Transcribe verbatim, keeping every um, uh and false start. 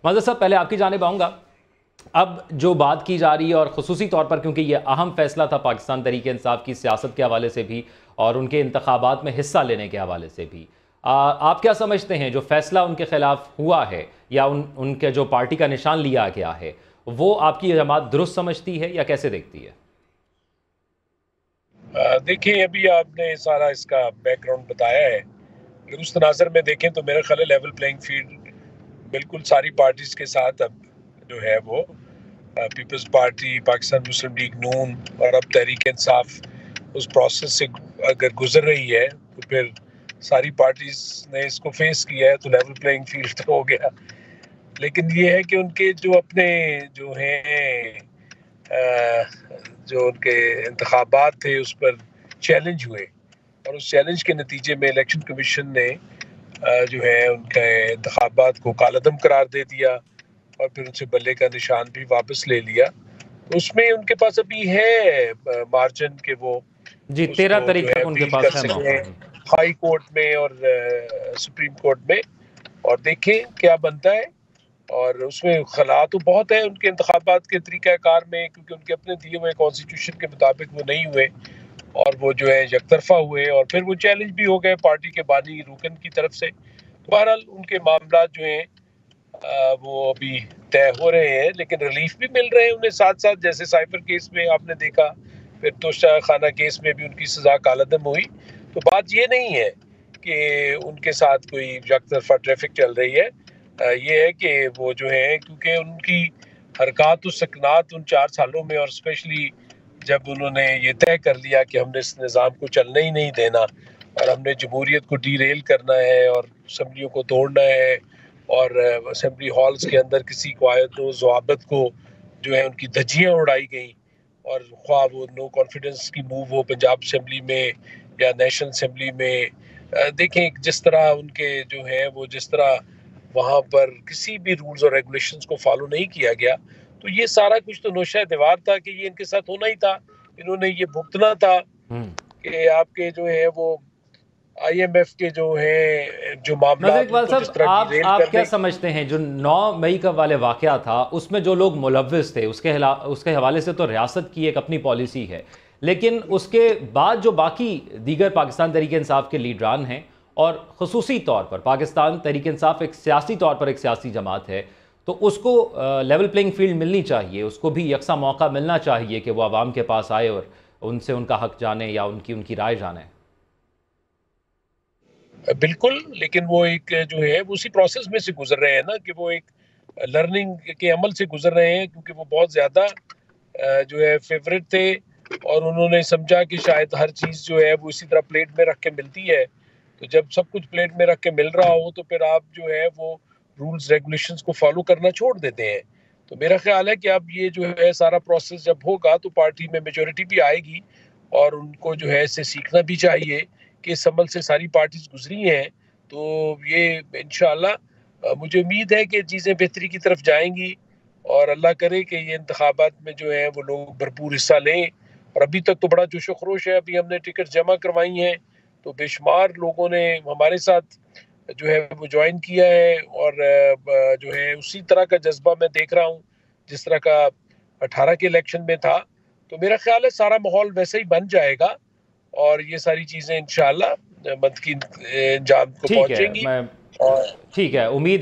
معزز صاحب پہلے آپ کی جانب آؤں گا. اب جو بات کی جا رہی ہے اور خصوصی طور پر کیونکہ یہ اہم فیصلہ تھا پاکستان تحریک انصاف کی سیاست کے حوالے سے بھی اور ان کے انتخابات میں حصہ لینے کے حوالے سے بھی، آپ کیا سمجھتے ہیں جو فیصلہ ان کے خلاف ہوا ہے یا ان ان کے جو پارٹی کا نشان لیا گیا ہے وہ آپ کی جماعت درست سمجھتی ہے یا کیسے دیکھتی ہے؟ دیکھیں ابھی آپ نے سارا اس کا بیک گراؤنڈ بتایا ہے. اگر اس تناظر میں دیکھیں تو میرا خیال ہے لیول پلینگ فیلڈ بالکل ساری پارٹیز کے ساتھ اب جو ہے وہ پیپلز پارٹی، پاکستان مسلم لیگ نون اور اب تحریک انصاف اس پروسیس سے اگر گزر رہی ہے تو پھر ساری پارٹیز نے اس کو فیس کیا ہے تو لیول پلینگ فیلڈ تو ہو گیا. لیکن یہ ہے کہ ان کے جو اپنے جو ہیں جو ان کے انتخابات تھے اس پر چیلنج ہوئے اور اس چیلنج کے نتیجے میں الیکشن کمیشن نے جو ہے ان کے انتخابات کو کالعدم قرار دے دیا اور پھر ان سے بلے کا نشان بھی واپس لے لیا. اس میں ان کے پاس ابھی ہے مارجن کہ وہ جی اس تیرہ کو جو تاریخ ہے تک ان کے اپیل پاس کر ہے سکتے موقع. ہیں ہائی کورٹ میں اور سپریم کورٹ میں، اور دیکھیں کیا بنتا ہے. اور اس میں خلا تو بہت ہے ان کے انتخابات کے طریقہ کار میں، کیونکہ ان کے اپنے دیے ہوئے کانسٹیٹیوشن کے مطابق وہ نہیں ہوئے اور وہ جو ہے یک طرفہ ہوئے اور پھر وہ چیلنج بھی ہو گئے پارٹی کے بانی رکن کی طرف سے. بہرحال ان کے معاملات جو ہیں وہ ابھی طے ہو رہے ہیں، لیکن ریلیف بھی مل رہے ہیں انہیں ساتھ ساتھ. جیسے سائفر کیس میں آپ نے دیکھا، پھر توشہ خانہ کیس میں بھی ان کی سزا کالعدم ہوئی. تو بات یہ نہیں ہے کہ ان کے ساتھ کوئی یک طرفہ ٹریفک چل رہی ہے، یہ ہے کہ وہ جو ہے کیونکہ ان کی حرکات و سکنات ان چار سالوں میں اور اسپیشلی جب انہوں نے یہ طے کر لیا کہ ہم نے اس نظام کو چلنے ہی نہیں دینا اور ہم نے جمہوریت کو ڈی ریل کرنا ہے اور اسمبلیوں کو توڑنا ہے اور اسمبلی ہالز کے اندر کسی قواعد و ضوابط کو جو ہے ان کی دھجیاں اڑائی گئیں، اور خواہ وہ نو کانفیڈنس کی موو ہو پنجاب اسمبلی میں یا نیشنل اسمبلی میں. دیکھیں جس طرح ان کے جو ہے وہ جس طرح وہاں پر کسی بھی رولز اور ریگولیشنز کو فالو نہیں کیا گیا، تو یہ سارا کچھ تو نوشہ دیوار تھا کہ یہ ان کے ساتھ ہونا ہی تھا. انہوں نے یہ بھگتنا تھا کہ آپ کے جو ہے وہ آئی ایم ایف کے جو ہیں جو ناظر معاملات ان اقبال کو صاحب، جس طرح ڈی آپ ریل آپ کرنے. کیا سمجھتے ہیں جو نو مئی کا والے واقعہ تھا اس میں جو لوگ ملوث تھے اس کے اس کے حوالے سے تو ریاست کی ایک اپنی پالیسی ہے، لیکن اس کے بعد جو باقی دیگر پاکستان تحریک انصاف کے لیڈران ہیں اور خصوصی طور پر پاکستان تحریک انصاف ایک سیاسی طور پر ایک سیاسی جماعت ہے، تو اس کو لیول پلینگ فیلڈ ملنی چاہیے، اس کو بھی یکساں موقع ملنا چاہیے کہ وہ عوام کے پاس آئے اور ان سے ان کا حق جانے یا ان کی ان کی رائے جانے. بالکل، لیکن وہ ایک جو ہے وہ اسی پروسیس میں سے گزر رہے ہیں نا کہ وہ ایک لرننگ کے عمل سے گزر رہے ہیں، کیونکہ وہ بہت زیادہ جو ہے فیورٹ تھے اور انہوں نے سمجھا کہ شاید ہر چیز جو ہے وہ اسی طرح پلیٹ میں رکھ کے ملتی ہے. تو جب سب کچھ پلیٹ میں رکھ کے مل رہا ہو تو پھر آپ جو ہے وہ رولز ریگولیشنز کو فالو کرنا چھوڑ دیتے ہیں. تو میرا خیال ہے کہ اب یہ جو ہے سارا پروسیس جب ہوگا تو پارٹی میں میجورٹی بھی آئے گی اور ان کو جو ہے اس سے سیکھنا بھی چاہیے کہ اس عمل سے ساری پارٹیز گزری ہیں. تو یہ انشاءاللہ مجھے امید ہے کہ چیزیں بہتری کی طرف جائیں گی اور اللہ کرے کہ یہ انتخابات میں جو ہے وہ لوگ بھرپور حصہ لیں. اور ابھی تک تو بڑا جوش و خروش ہے، ابھی ہم نے ٹکٹ جمع کروائی ہیں تو بے شمار لوگوں نے ہمارے ساتھ جو ہے وہ جوائن کیا ہے اور جو ہے اسی طرح کا جذبہ میں دیکھ رہا ہوں جس طرح کا اٹھارہ کے الیکشن میں تھا. تو میرا خیال ہے سارا ماحول ویسے ہی بن جائے گا اور یہ ساری چیزیں انشاءاللہ منطقی انجام کو ٹھیک ہے، پہنچیں گی. میں اور ٹھیک ہے، امید